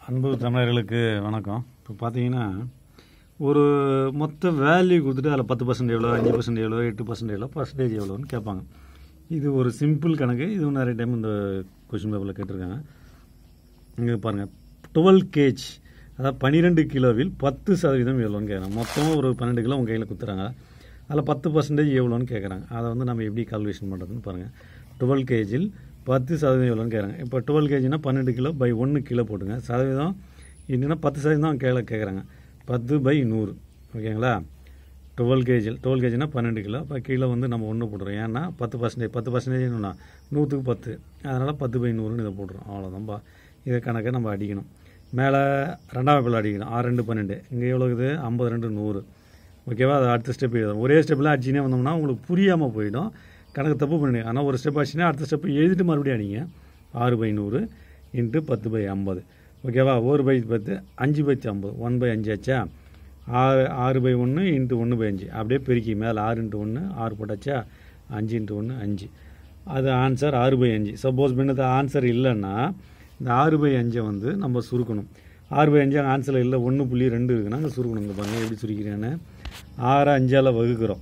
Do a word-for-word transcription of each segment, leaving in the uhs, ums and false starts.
அன்பு தமிழர்களுக்கு வணக்கம். இப்போ பார்த்தீங்கன்னா ஒரு மொத்த வேல்யூ கொடுத்துட்டு அதில் பத்து பர்சன்ட் எவ்வளோ, அஞ்சு பர்சன்ட் எவ்வளோ, எட்டு பர்சன்ட் எவ்வளோ, பர்சன்டேஜ் எவ்வளோன்னு கேட்பாங்க. இது ஒரு சிம்பிள் கணக்கு. இதுவும் நிறைய டைம் இந்த கொஷின் பேப்பரில் கேட்டிருக்காங்க. இங்கே பாருங்கள், டுவெல் கேஜ் அதாவது பன்னிரெண்டு கிலோவில் பத்து சதவீதம் எவ்வளோன்னு கேட்குறாங்க. மொத்தமாக ஒரு பன்னெண்டு கிலோ உங்கள் கையில் கொடுத்துறாங்க. அதில் பத்து பர்சன்டேஜ் எவ்வளோன்னு கேட்குறாங்க. அதை வந்து நம்ம எப்படி கால்குலேஷன் பண்ணுறதுன்னு பாருங்கள். டுவெல் கேஜில் பத்து சதவீதம் எவ்வளோன்னு கேட்குறாங்க. இப்போ டுவெல் கேஜினா பன்னெண்டு கிலோ பை ஒன்று கிலோ போட்டுங்க. சதவீதம் இல்லைன்னா பத்து சதவீதம் கீழே கேட்குறாங்க. பத்து பை நூறு, ஓகேங்களா? டுவெல் கேஜில் டுவெல் கேஜினா பன்னெண்டு கிலோ. இப்போ கீழே வந்து நம்ம ஒன்று போட்டுறோம். ஏன்னா பத்து பர்சன்டேஜ் பத்து பர்சன்டேஜ்னா நூற்றுக்கு பத்து, அதனால் பத்து பை நூறுன்னு இதை போட்டுறோம். அவ்வளோதான்ப்பா. இதை கணக்கை நம்ம அடிக்கணும். மேலே ரெண்டாவது பிள்ளை அடிக்கணும். ஆறு ரெண்டு பன்னெண்டு, இங்கே எவ்வளோ இருக்குது? ஐம்பது ரெண்டு நூறு, ஓகேவா? அது அடுத்த ஸ்டெப் எழுதும். ஒரே ஸ்டெப்பில் அடிச்சுனே வந்தோம்னா உங்களுக்கு புரியாமல் போயிடும், கணக்கு தப்பு பண்ணி. ஆனால் ஒரு ஸ்டெப் ஆச்சுன்னா அடுத்த ஸ்டெப் எழுதிட்டு மறுபடியும் அடிங்க. ஆறு பை நூறு இன்ட்டு பத்து பை ஐம்பது, ஓகேவா? ஒரு பை பத்து, அஞ்சு பை ஐம்பது, ஒன் பை அஞ்சு ஆச்சா? ஆறு ஆறு பை ஒன்று இன்ட்டு ஒன்று பை அஞ்சு, அப்படியே பெருக்கி மேலே ஆறு இன்ட்டு ஒன்று ஆறு போட்டாச்சா? அஞ்சு இன்ட்டு ஒன்று அஞ்சு, அது ஆன்சர் ஆறு பை அஞ்சு. சப்போஸ் பின்னது ஆன்சர் இல்லைன்னா இந்த ஆறு பை அஞ்சை வந்து நம்ம சுருக்கணும். ஆறு பை அஞ்சு அங்கே ஆன்சரில் இல்லை, ஒன்று புள்ளி ரெண்டு இருக்குன்னா அங்கே சுருக்கணும். இங்கே பாருங்கள் எப்படி சுருக்கிறேன்னு. ஆறை அஞ்சால் வகுக்கிறோம்.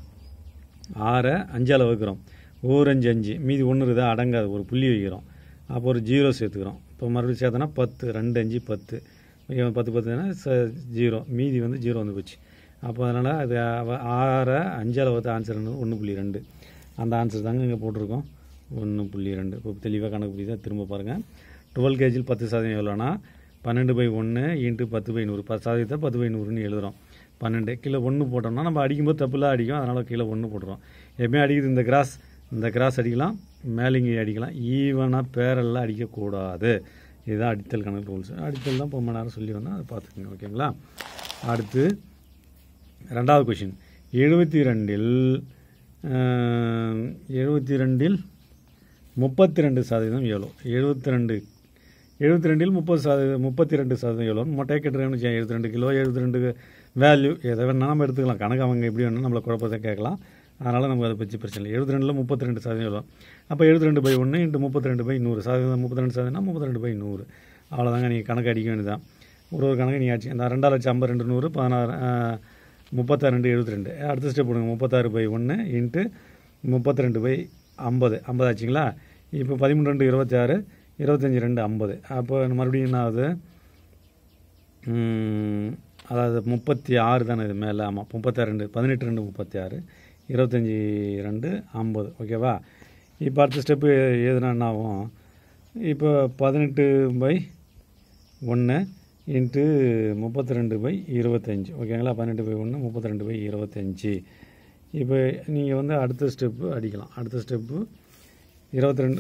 ஆறை அஞ்சால் வகுக்கிறோம். ஒரு அஞ்சு அஞ்சு, மீதி ஒன்று இருக்குதா? அடங்காது, ஒரு புள்ளி வைக்கிறோம். அப்போ ஒரு ஜீரோ சேர்த்துக்கிறோம். இப்போ மறுபடியும் சேர்த்தோன்னா பத்து, ரெண்டு அஞ்சு பத்து, பத்து பத்துனா ச ஜீரோ, மீதி வந்து ஜீரோ வந்து போச்சு. அப்போ அதனால் அது ஆறை அஞ்சால் வகுத்த ஆன்சர் ஒன்று புள்ளி ரெண்டு. அந்த ஆன்சர் தாங்க இங்கே போட்டிருக்கோம், ஒன்று புள்ளி ரெண்டு. இப்போ தெளிவாக கணக்கு புரியுதா? திரும்ப பாருங்கள். டுவெல் கேஜில் பத்து சதவீதம் எவ்வளோனா பன்னெண்டு பை ஒன்று இன்ட்டு பத்து பை நூறு, பத்து சதவீதத்தை பத்து பை நூறுன்னு எழுதுகிறோம். பன்னெண்டு கீழே ஒன்று போட்டோம்னா நம்ம அடிக்கும்போது தப்புலாம் அடிக்கும், அதனால் கீழே ஒன்று போட்டுறோம். எப்பவுமே அடிக்குது இந்த கிராஸ், இந்த கிராஸ் அடிக்கலாம், மேலிங்கி அடிக்கலாம். ஈவனாக பேரெல்லாம் அடிக்கக்கூடாது. இதுதான் அடித்தல் கணக்கு ரூல்ஸ். அடித்தல் தான் இப்போ மணி நேரம் சொல்லி வந்தால் அதை பார்த்துக்கோங்க, ஓகேங்களா? அடுத்து ரெண்டாவது கொஷின். எழுபத்தி ரெண்டில் எழுபத்தி ரெண்டில் முப்பத்தி ரெண்டு சதவீதம் எவ்வளோ? எழுபத்தி ரெண்டு எழுபத்தி ரெண்டில் முப்பது சதவீதம் முப்பத்தி ரெண்டு சதவீதம் எவ்வளோ? மொட்டையை கேட்டுருக்கேன்னு வச்சு எழுபத்தி ரெண்டு கிலோ எழுபத்தி ரெண்டு வேல்யூ எதை வேணால் நம்ம எடுத்துக்கலாம். கணக்கு அவங்க எப்படி வேணும் நம்மளை குழப்பத்தை கேட்கலாம். அதனால் நமக்கு அதை பற்றி பிரச்சனை இல்லை. எழுபத்தி ரெண்டில் முப்பத்தி ரெண்டு சதவீதம் எவ்வளோ? அப்போ எழுபத்தி ரெண்டு பை ஒன்று இன்ட்டு முப்பத்தி ரெண்டு பை நூறு, சதவீதம் முப்பத்தி ரெண்டு சதவீதம் முப்பத்தி ரெண்டு பை நூறு. அவ்வளோதாங்க. நீங்கள் கணக்கு அடிக்க வேண்டியதான். ஒரு ஒரு கணக்கு நீங்கள் ஆச்சு. இந்த ரெண்டாயிரம் லட்சம் ஐம்பது ரெண்டு நூறு பதினாறு முப்பத்தாறு ரெண்டு எழுபத்தி ரெண்டு. அடுத்த ஸ்டெப் போடுங்க. முப்பத்தாறு பை ஒன்று இன்ட்டு முப்பத்தி ரெண்டு பை ஐம்பது, ஐம்பது ஆச்சுங்களா? இப்போ பதிமூணு ரெண்டு இருபத்தி ஆறு, இருபத்தஞ்சி ரெண்டு ஐம்பது. அப்போ மறுபடியும் என்ன ஆகுது? அதாவது முப்பத்தி ஆறு தானே இது மேலே? ஆமாம், முப்பத்தாறு ரெண்டு பதினெட்டு ரெண்டு முப்பத்தி ஆறு, இருபத்தஞ்சி ரெண்டு ஐம்பது, ஓகேவா? இப்போ அடுத்த ஸ்டெப்பு எதுனா என்ன ஆகும்? இப்போ பதினெட்டு பை ஒன்று இன்ட்டு முப்பத்தி ரெண்டு பை இருபத்தஞ்சி, ஓகேங்களா? பதினெட்டு பை ஒன்று முப்பத்தி ரெண்டு பை இருபத்தஞ்சி. இப்போ நீங்கள் வந்து அடுத்த ஸ்டெப்பு அடிக்கலாம். அடுத்த ஸ்டெப்பு இருபத்தி ரெண்டு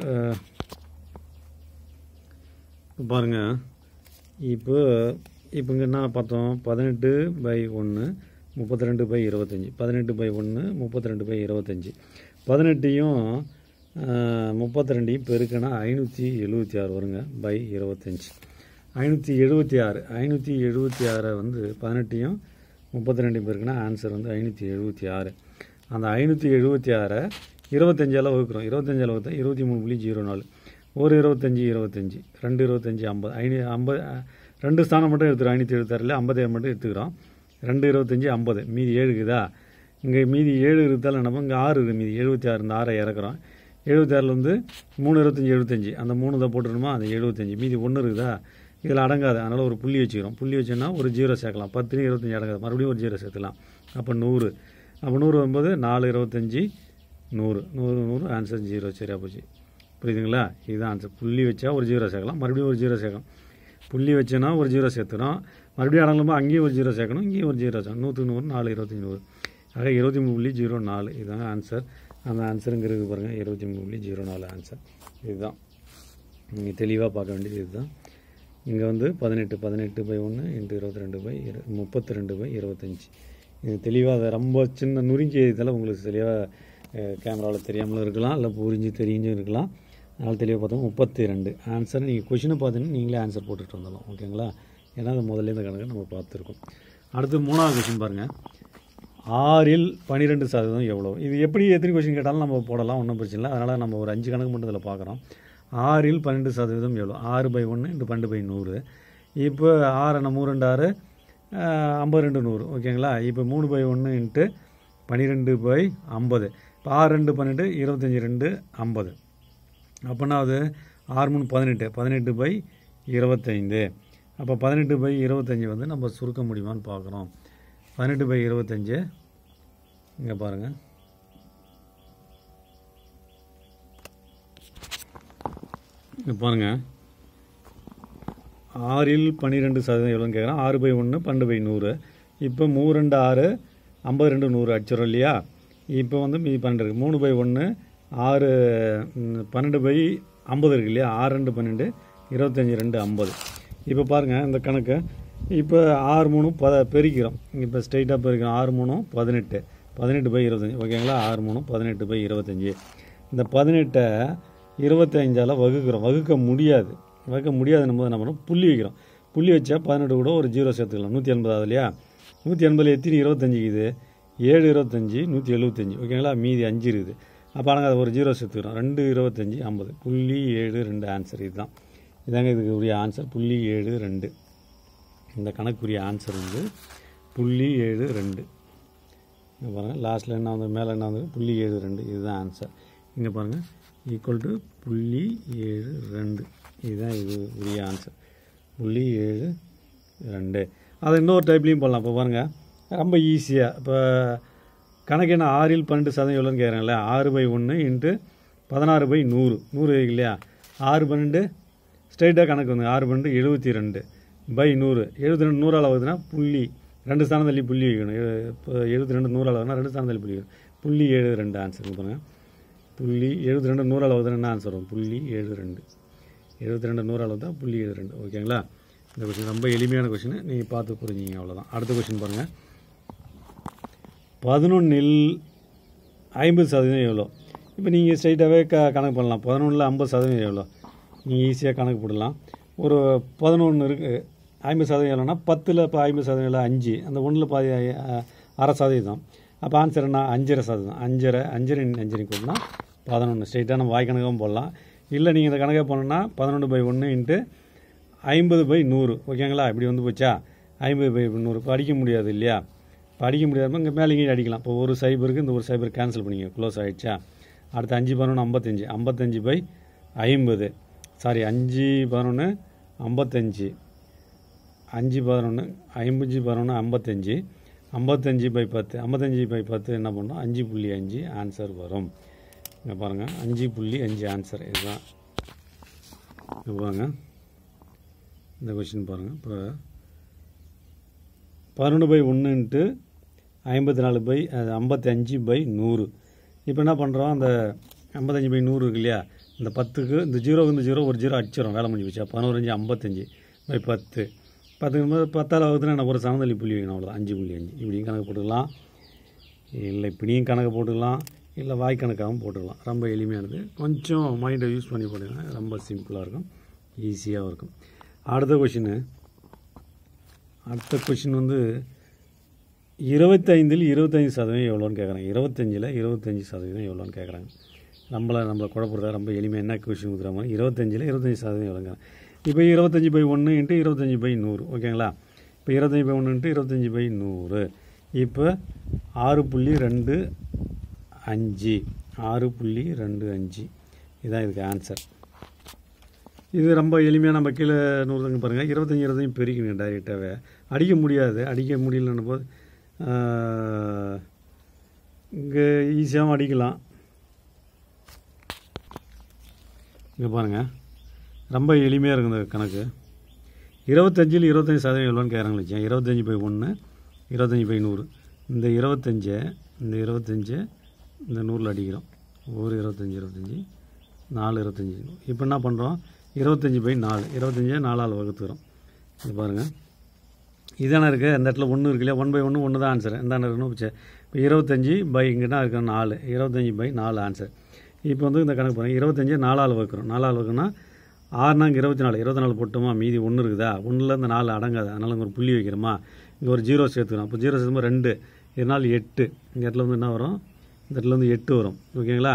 பாருங்கள். இப்போ இப்போ இங்கே என்ன பார்த்தோம்? பதினெட்டு பை ஒன்று முப்பத்தி ரெண்டு பை இருபத்தஞ்சி, பதினெட்டு பை ஒன்று முப்பத்தி ரெண்டு பை இருபத்தஞ்சி. பதினெட்டையும் முப்பத்தி ரெண்டையும் பெருக்கினா ஐநூற்றி எழுபத்தி ஆறு வருங்க பை இருபத்தஞ்சி. ஐநூற்றி எழுபத்தி ஆறு ஐநூற்றி எழுபத்தி ஆறை வந்து பதினெட்டையும் முப்பத்தி ரெண்டையும் பெருக்கினா ஆன்சர் வந்து ஐநூற்றி எழுபத்தி ஆறு. அந்த ஐநூற்றி எழுபத்தி ஆறை இருபத்தஞ்சால் வகுக்கிறோம். இருபத்தஞ்சால் வகுத்தா இருபத்தி மூணு புள்ளி ஜீரோ நாலு, ஒரு இருபத்தஞ்சி இருபத்தஞ்சி, ரெண்டு இருபத்தஞ்சி ஐம்பது, ஐநூ ஐம்பது ரெண்டு ஸ்தானம் மட்டும் எடுத்துக்கிறோம். ஐநூற்றி எழுபத்தாறில் ஐம்பது மட்டும் எடுத்துக்கிறோம். ரெண்டு இருபத்தஞ்சி ஐம்பது, மீதி ஏழு இருக்குதா? இங்கே மீதி ஏழு இருந்தாலும் நம்ம இங்கே ஆறு இருக்குது மீதி. எழுபத்தி ஆறு, இந்த ஆறை இறக்குறோம். எழுபத்தி ஆறில் வந்து மூணு இருபத்தஞ்சி எழுபத்தஞ்சி, அந்த மூணு தான் போட்டுருணுமா? அந்த எழுபத்தஞ்சி, மீதி ஒன்று இருக்குதா? இதில் அடங்காது, அதனால் ஒரு புள்ளி வச்சுக்கிறோம். புள்ளி வச்சோன்னா ஒரு ஜீரோ சேர்க்கலாம். பத்து இருபத்தஞ்சி அடங்காது, மறுபடியும் ஒரு ஜீரோ சேர்த்துக்கலாம். அப்போ நூறு. அப்போ நூறு வரும்போது நாலு இருபத்தஞ்சி நூறு, நூறு நூறு ஆன்சர் ஜீரோ. சரியா போச்சு, புரியுதுங்களா? இதுதான் ஆன்சர். புள்ளி வச்சா ஒரு ஜீரோ சேர்க்கலாம், மறுபடியும் ஒரு ஜீரோ சேர்க்கணும். புள்ளி வச்சோன்னா ஒரு ஜீரோ சேர்த்துக்கிறோம், மறுபடியும் அடங்கலாமா? அங்கேயும் ஒரு ஜீரோ சேர்க்கணும், இங்கேயும் ஒரு ஜீரோ சேர்க்கணும். நூற்றுக்கு நூறு, நாலு இருபத்தஞ்சி நூறு, ஆக இருபத்தி மூணு புள்ளி ஜீரோ நாலு. இதுதாங்க ஆன்சர். அந்த ஆன்சருங்கிறது பாருங்கள், இருபத்தி மூணு புள்ளி ஜீரோ நாலு ஆன்சர். இதுதான் நீங்கள் தெளிவாக பார்க்க வேண்டியது. இதுதான் இங்கே வந்து பதினெட்டு பதினெட்டு பை ஒன்று இன்ட்டு இருபத்தி ரெண்டு பை இரு முப்பத்தி ரெண்டு பை இருபத்தஞ்சி. இது தெளிவாக அதை ரொம்ப சின்ன நுறுங்கி இதில் உங்களுக்கு தெளிவாக கேமராவில் தெரியாமலும் இருக்கலாம், இல்லை புரிஞ்சு தெரிஞ்சும் இருக்கலாம். அதனால் தெளிவாக பார்த்தோம். முப்பத்தி ரெண்டு ஆன்சர். நீங்கள் கொஷினை பார்த்தீங்கன்னா நீங்களே ஆன்சர் போட்டுட்டு வந்துடலாம், ஓகேங்களா? ஏன்னா அது முதல்ல இந்த கணக்கு நம்ம பார்த்துருக்கோம். அடுத்து மூணாவது கொஷின் பாருங்கள். ஆறில் பன்னிரெண்டு சதவீதம் எவ்வளோ? இது எப்படி எத்தனை கொஷின் கேட்டாலும் நம்ம போடலாம், ஒன்றும் பிரச்சனை இல்லை. அதனால் நம்ம ஒரு அஞ்சு கணக்கு மட்டும் இதில் பார்க்குறோம். ஆறில் பன்னெண்டு சதவீதம் எவ்வளோ? ஆறு பை ஒன்று இன்ட்டு பன்னெண்டு பை நூறு. இப்போ ஆறு என்ன மூணு ரெண்டு ஆறு ஐம்பது ரெண்டு நூறு ஓகேங்களா. இப்போ மூணு பை ஒன்று இன்ட்டு பன்னிரெண்டு பை ஐம்பது. இப்போ ஆறு ரெண்டு பன்னெண்டு இருபத்தஞ்சி ரெண்டு ஐம்பது. அப்போனா அது ஆறு மூணு பதினெட்டு பதினெட்டு பை இருபத்தைந்து. அப்போ பதினெட்டு பை இருபத்தஞ்சி வந்து நம்ம சுருக்க முடியுமான்னு பார்க்குறோம். பதினெட்டு பை இருபத்தஞ்சு இங்கே பாருங்கள், இங்கே பாருங்கள் ஆறில் பன்னிரெண்டு சதவீதம் எவ்வளோன்னு கேட்குறேன். ஆறு பை ஒன்று பன்னெண்டு பை நூறு. இப்போ மூணு ரெண்டு ஆறு ஐம்பது ரெண்டு நூறு அடிச்சிடும் இல்லையா. இப்போ வந்து மீதி பன்னெண்டு இருக்குது. மூணு பை ஒன்று ஆறு பன்னெண்டு பை ஐம்பது இருக்குது இல்லையா. ஆறு ரெண்டு பன்னெண்டு இருபத்தஞ்சி ரெண்டு ஐம்பது. இப்போ பாருங்கள் இந்த கணக்கு. இப்போ ஆறு மூணு ப பெருக்கிறோம். இப்போ ஸ்ட்ரைட்டாக பெருக்கிறோம். ஆறு மூணு பதினெட்டு பதினெட்டு பை இருபத்தஞ்சி ஓகேங்களா. ஆறு மூணு பதினெட்டு பை இருபத்தஞ்சி. இந்த பதினெட்டை இருபத்தஞ்சால் வகுக்கிறோம். வகுக்க முடியாது. வகுக்க முடியாதுன்னு போது என்ன பண்ணுறோம், புள்ளி வைக்கிறோம். புள்ளி வச்சா பதினெட்டு கூட ஒரு ஜீரோ சேர்த்துக்கலாம். நூற்றி எண்பதாவது இல்லையா. நூற்றி எண்பதில் எத்தனை இருபத்தஞ்சி இது ஏழு இருபத்தஞ்சி நூற்றி எழுபத்தஞ்சி ஓகேங்களா. மீதி அஞ்சு இருக்குது. அப்போ நாங்கள் அதை ஒரு ஜீரோ சேர்த்துக்கிறோம். ரெண்டு இருபத்தஞ்சி ஐம்பது புள்ளி ஏழு ரெண்டு ஆன்சர். இதுதான் இதாங்க இதுக்கு உரிய ஆன்சர் புள்ளி ஏழு ரெண்டு. இந்த கணக்குரிய ஆன்சர் வந்து புள்ளி ஏழு ரெண்டு. இங்கே பாருங்கள் லாஸ்ட்டில் என்ன வந்து மேலே என்ன வந்து புள்ளி ஏழு ரெண்டு. இதுதான் ஆன்சர். இங்கே பாருங்கள் ஈக்குவல் டு புள்ளி ஏழு ரெண்டு. இதுதான் இது உரிய ஆன்சர் புள்ளி ஏழு ரெண்டு. அதை இன்னொரு டைப்லேயும் போடலாம். இப்போ பாருங்கள் ரொம்ப ஈஸியாக. இப்போ கணக்கு என்ன ஆறில் பன்னெண்டு சதவீதம் எவ்வளோன்னு கேட்குறாங்களே. ஆறு பை ஒன்று இன்ட்டு பதினாறு பை நூறு நூறு இல்லையா. ஆறு பன்னெண்டு ஸ்ட்ரைட்டாக கணக்கு வந்து ஆறு பன்னெண்டு எழுபத்தி ரெண்டு பை நூறு. எழுபத்தி ரெண்டு நூறால் ஆகுதுன்னா புள்ளி ரெண்டு ஸ்தானம் தள்ளி புள்ளி வைக்கணும். இப்போ எழுபத்தி ரெண்டு நூறால் ஆகுதுன்னா ரெண்டு ஸ்தானம் தள்ளி புள்ளி வைக்கணும். புள்ளி ஏழு ரெண்டு ஆன்சர் பாருங்கள். புள்ளி எழுபத்தி ரெண்டு நூறால் ஆகுதுன்னா என்ன ஆன்சர் வரும், புள்ளி ஏழு ரெண்டு. எழுபத்தி ரெண்டு நூறால் தான் புள்ளி ஏழு ரெண்டு ஓகேங்களா. இந்த கொஷின் ரொம்ப எளிமையான கொஷின், நீங்கள் பார்த்து புரிஞ்சிங்க அவ்வளோதான். அடுத்த கொஷின் பாருங்கள். பதினொன்றில் ஐம்பது சதவீதம் எவ்வளோ. இப்போ நீங்கள் ஸ்ட்ரைட்டாகவே க கணக்கு பண்ணலாம். பதினொன்றில் ஐம்பது சதவீதம் எவ்வளோ நீங்கள் ஈஸியாக கணக்கு போடலாம். ஒரு பதினொன்று இருக்குது. ஐம்பது சதவீதம் எவ்வளோனா பத்தில் இப்போ ஐம்பது சதவீதம் எவ்வளோ அஞ்சு. அந்த ஒன்றில் பாதி அரை சதவீதம். அப்போ ஆன்சர் என்ன அஞ்சரை சதவீதம். அஞ்சரை அஞ்சரை அஞ்சரை கூட்டினா பதினொன்று. ஸ்ட்ரைட்டாக நம்ம வாய் கணக்காகவும் போடலாம். இல்லை நீங்கள் இந்த கணக்கே போனோன்னா பதினொன்று பை ஒன்று இன்ட்டு ஐம்பது பை நூறு ஓகேங்களா. இப்படி வந்து போச்சா ஐம்பது பை நூறு. இப்போ அடிக்க முடியாது இல்லையா. இப்போ அடிக்க முடியாமல் இங்கே மேலே இங்கே அடிக்கலாம். இப்போ ஒரு சைபருக்கு இந்த ஒரு சைபர் கேன்சல் பண்ணிங்க க்ளோஸ் ஆகிடுச்சா. அடுத்து அஞ்சு பதினொன்று ஐம்பத்தஞ்சு ஐம்பத்தஞ்சு பை ஐம்பது சாரி அஞ்சு பதினொன்று ஐம்பத்தஞ்சு அஞ்சு பதினொன்று ஐம்பஞ்சு பதினொன்று ஐம்பத்தஞ்சு ஐம்பத்தஞ்சு பை பத்து ஐம்பத்தஞ்சு பை பத்து என்ன பண்ணோம் அஞ்சு புள்ளி அஞ்சு ஆன்சர் வரும். இங்கே பாருங்கள் அஞ்சு புள்ளி அஞ்சு ஆன்சர். இதுதான் இங்கே பாருங்கள் இந்த கொஷின் பாருங்கள். இப்போ பதினொன்று பை ஒன்றுன்ட்டு ஐம்பத்தி நாலு பை ஐம்பத்தி அஞ்சு பை நூறு. இப்போ என்ன பண்ணுறோம், அந்த ஐம்பத்தஞ்சு பை நூறு இருக்கு இல்லையா, இந்த பத்துக்கு இந்த ஜீரோக்கு இந்த ஜீரோ ஒரு ஜீரோ அடிச்சிடும். வேலை முடிஞ்சு போச்சா. பதினோரு ஐம்பத்தஞ்சு பை பத்து பத்துக்கு பத்தால் வகுத்துனா என்ன ஒரு சமந்தளி புள்ளி வைக்கணும். அவ்வளோதான் அஞ்சு புள்ளி அஞ்சு. இப்படியும் கணக்கு போட்டுக்கலாம், இல்லை இப்படியும் கணக்கு போட்டுக்கலாம், இல்லை வாய் கணக்காகவும் போட்டுக்கலாம். ரொம்ப எளிமையானது. கொஞ்சம் மைண்டை யூஸ் பண்ணி போட்டுங்கன்னா ரொம்ப சிம்பிளாக இருக்கும், ஈஸியாகவும் இருக்கும். அடுத்த கொஷின் அடுத்த கொஷின் வந்து இருபத்தைந்தில் இருபத்தஞ்சி சதவீதம் எவ்வளோன்னு கேட்குறாங்க. இருபத்தஞ்சில் இருபத்தஞ்சி சதவீதம் எவ்வளோன்னு கேட்குறாங்க. நம்மளை நம்மளை குழப்பறதா ரொம்ப எளிமையாக என்ன கொஷின் கொடுக்குறாங்க. இருபத்தஞ்சில் இருபத்தஞ்சி சதவீதம் எவ்வளோங்க. இப்போ இருபத்தஞ்சி பை ஒன்று இன்ட்டு இருபத்தஞ்சி பை நூறு ஓகேங்களா. இப்போ இருபத்தஞ்சி பை ஒன்று இன்ட்டு இருபத்தஞ்சி பை நூறு. இப்போ ஆறு புள்ளி ரெண்டு அஞ்சு ஆறு புள்ளி ரெண்டு அஞ்சு இதுதான் இதுக்கு ஆன்சர். இது ரொம்ப எளிமையாக நம்ம கீழே நூறுதங்க பாருங்கள். இருபத்தஞ்சி இருபத்தஞ்சி பெருக்கணும் டைரெக்டாகவே. அடிக்க முடியாது. அடிக்க முடியலன்னு போது இங்கே ஈஸியாகவும் அடிக்கலாம். இங்கே பாருங்கள் ரொம்ப எளிமையாக இருக்குது இந்த கணக்கு. இருபத்தஞ்சில் இருபத்தஞ்சி சதவீதம் எவ்வளோன்னு கேட்குறாங்க வச்சேன். இருபத்தஞ்சி பை ஒன்று இருபத்தஞ்சி பை நூறு. இந்த இருபத்தஞ்சை இந்த இருபத்தஞ்சை இந்த நூறில் அடிக்கிறோம். ஒரு இருபத்தஞ்சி இருபத்தஞ்சி நாலு இருபத்தஞ்சி. இப்போ என்ன பண்ணுறோம், இருபத்தஞ்சி பை நாலு இருபத்தஞ்சை நாலால் வகுத்துக்கிறோம். இது பாருங்கள் இதானே இருக்குது. அந்த இடத்துல ஒன்று இருக்கு இல்லையா. ஒன் பை ஒன்று ஒன்று தான் ஆன்சர். எந்தானே இருக்கணும் வச்சு. இப்போ இருபத்தஞ்சி பை இங்கிட்ட இருக்கிற நாலு இருபத்தஞ்சி பை நாலு ஆன்சர். இப்போ வந்து இந்த கணக்கு பாருங்கள். இருபத்தஞ்சி நாலால் வகுக்கிறோம். நாலால் வகுக்கணும்னா ஆறுனாங்க இருபத்தி நாலு இருபத்தி நாலு போட்டோமா, மீதி ஒன்று இருக்குதா. ஒன்றில் இந்த நாலு அடங்காது. அதனால் இங்கே ஒரு புள்ளி வைக்கிறோமா, இங்கே ஒரு ஜீரோ சேர்த்துக்கிறோம். அப்போ ஜீரோ சேர்த்துமா ரெண்டு இதனால் எட்டு. இந்த இடத்துல வந்து என்ன வரும், இந்த இடத்துல வந்து எட்டு வரும் ஓகேங்களா.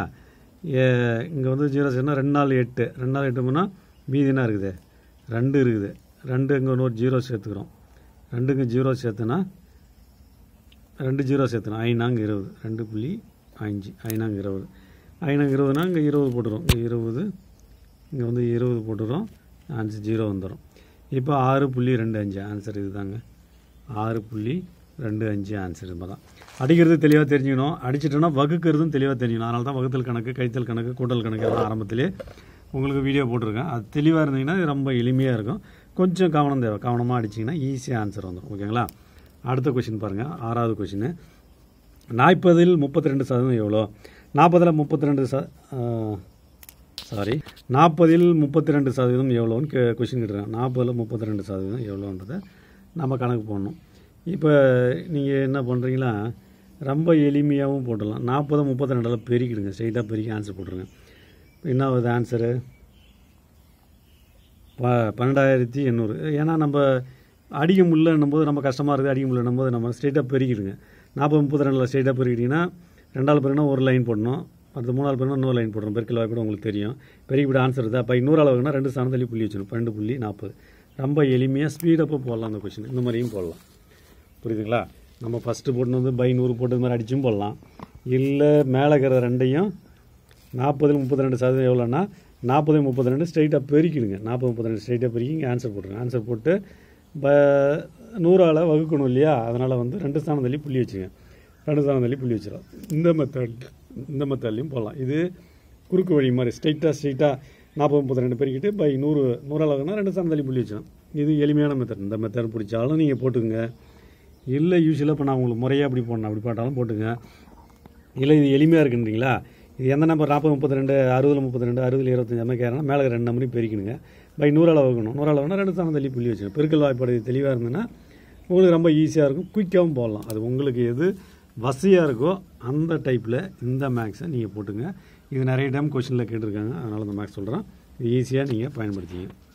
இங்கே வந்து ஜீரோ சேர்னா ரெண்டு நாள் எட்டு ரெண்டு நாள் எட்டு போனால் மீதி என்ன இருக்குது ரெண்டு இருக்குது. ரெண்டு இங்கே ஒரு ஜீரோ சேர்த்துக்கிறோம். ரெண்டுங்க ஜீரோ சேர்த்துனா ரெண்டு ஜீரோ சேர்த்துனா ஐநாங்க இருபது. ரெண்டு புள்ளி அஞ்சு ஐநாங்க இருபது. ஐநாங்க இருபதுனா இங்கே இருபது போட்டுரும். இங்கே இருபது, இங்கே வந்து இருபது போட்டுரும். ஆன்சர் ஜீரோ வந்துடும். இப்போ ஆறு புள்ளி ரெண்டு அஞ்சு ஆன்சர் இது தாங்க. ஆறு புள்ளி ரெண்டு அஞ்சு ஆன்சர் இது தான். அடிக்கிறது தெளிவாக தெரிஞ்சுக்கணும். அடிச்சிட்டோன்னா வகுக்கிறதும் தெளிவாக தெரிஞ்சுக்கணும். அதனால தான் வகுத்தல் கணக்கு, கழித்தல் கணக்கு, கூட்டல் கணக்கு எல்லாம் ஆரம்பத்திலே உங்களுக்கு வீடியோ போட்டிருக்கேன். அது தெளிவாக இருந்தீங்கன்னா இது ரொம்ப எளிமையாக இருக்கும். கொஞ்சம் கவனம் தேவை. கவனமாக அடிச்சிங்கன்னா ஈஸியாக ஆன்சர் வந்துடும். ஓகேங்களா? அடுத்த கொஷின் பாருங்கள். ஆறாவது கொஷின். நாற்பதில் முப்பத்தி ரெண்டு சதவீதம் எவ்வளோ? நாற்பதில் முப்பத்தி ரெண்டு ச சாரி நாற்பதில் முப்பத்தி ரெண்டு சதவீதம் எவ்வளோன்னு கே கொஷின் கேட்டுருக்காங்க. நாற்பதில் முப்பத்தி ரெண்டு சதவீதம் எவ்வளோன்றதை நம்ம கணக்கு போடணும். இப்போ நீங்கள் என்ன பண்ணுறீங்களா, ரொம்ப எளிமையாகவும் போட்டுடலாம். நாற்பது முப்பத்தி ரெண்டில் பெருக்கிடுங்க. ஸ்ட்ரெயிட்டாக பெருக்கி ஆன்சர் போட்டுருங்க. என்ன வருது ஆன்சரு? ப பன்னெண்டாயிரத்தி எண்ணூறு. ஏன்னா நம்ம அடிக்க முடியலன்னும் போது நம்ம கஷ்டமாக இருக்குது. அடிக்க முடியலன்னும் போது நம்ம ஸ்ட்ரெயிட்டாக பெருக்கிடுங்க. நாற்பது முப்பத்தி ரெண்டில் ஸ்ட்ரெயிட்டாக பெருக்கிட்டிங்கன்னா ரெண்டாவது பேருனா ஒரு லைன் போடணும். அடுத்த மூணாவது பேருனா இன்னொரு லைன் போடணும். பெருக்கல் வாய் கூட உங்களுக்கு தெரியும். பெருக்கிவிட ஆன்சர் இருக்குது. அப்போ இன்னொரு அளவுக்குனா ரெண்டு ஸ்தானம் தள்ளி புள்ளி வச்சிடணும். பன்னெண்டு புள்ளி நாற்பது. ரொம்ப எளிமையாக ஸ்பீடப்பாக போடலாம் அந்த கொஷின். இந்த மாதிரியும் போடலாம். புரியுதுங்களா? நம்ம ஃபஸ்ட்டு போட்டு வந்து பை நூறு போட்டது மாதிரி அடிச்சும் போடலாம். இல்லை மேலே இருக்கிற ரெண்டையும் நாற்பதில் முப்பத்தி ரெண்டு சதவீதம் எவ்வளோன்னா நாற்பது முப்பத்தி ரெண்டு ஸ்ட்ரெயிட்டாக பெருக்கிடுங்க. நாற்பது முப்பத்தி ரெண்டு ஸ்ட்ரெயிட்டாக பெருக்கி இங்கே ஆன்சர் போட்டுருங்க. ஆன்சர் போட்டு ப நூறால் வகுக்கணும் இல்லையா? அதனால் வந்து ரெண்டு ஸ்தானம் தள்ளி புள்ளி வச்சுங்க. ரெண்டு ஸ்தானம் தள்ளி புள்ளி வச்சிடலாம். இந்த மெத்தட் இந்த மெத்தட்லையும் போடலாம். இது குறுக்கு வழி மாதிரி ஸ்ட்ரெயிட்டாக ஸ்ட்ரெயிட்டாக நாற்பது முப்பத்தி ரெண்டு பெருக்கிட்டு பை நூறு நூறாளவுக்குன்னா ரெண்டு ஸ்தானம் தள்ளி புள்ளி வச்சிடலாம். இது எளிமையான மெத்தட். இந்த மெத்தட் பிடிச்சாலும் நீங்கள் போட்டுங்க. இல்லை யூஸ்வலாக இப்போ நான் உங்களுக்கு முறையாக அப்படி போடணும் அப்படி போட்டாலும் போட்டுங்க. இல்லை இது எளிமையாக இருக்குன்றீங்களா? இது எந்த நம்பர் நாற்பது முப்பத்தி ரெண்டு அறுபதில் முப்பத்தி ரெண்டு அறுபதில் இருபத்தஞ்சு அந்த கேரனா மேலே ரெண்டு நம்பரையும் பெருக்கணுங்க. பை நூறால் வகுக்கணும். நூறாளவுனா ரெண்டு ஸ்தானம் தள்ளி புள்ளி வச்சுக்கணும். பெருக்கல் வாய்ப்பாடு தெளிவாக இருந்ததுன்னா உங்களுக்கு ரொம்ப ஈஸியாக இருக்கும். குயிக்காகவும் போடலாம். அது உங்களுக்கு எது வசதியாக இருக்கோ அந்த டைப்பில் இந்த மேக்ஸை நீங்கள் போட்டுங்க. இது நிறைய டைம் கொஷினில் கேட்டிருக்காங்க. அதனால் அந்த மேக்ஸ் சொல்கிறேன். இது ஈஸியாக நீங்கள் பயன்படுத்திங்க.